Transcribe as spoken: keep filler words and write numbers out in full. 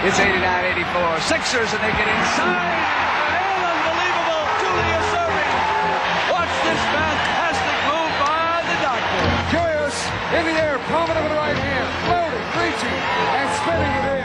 It's eighty-nine eighty-four. Sixers, and they get inside. And unbelievable. Julius serving. Watch this fantastic move by the doctor. Julius in the air, palm it over the right hand, floating, reaching, and spinning it in.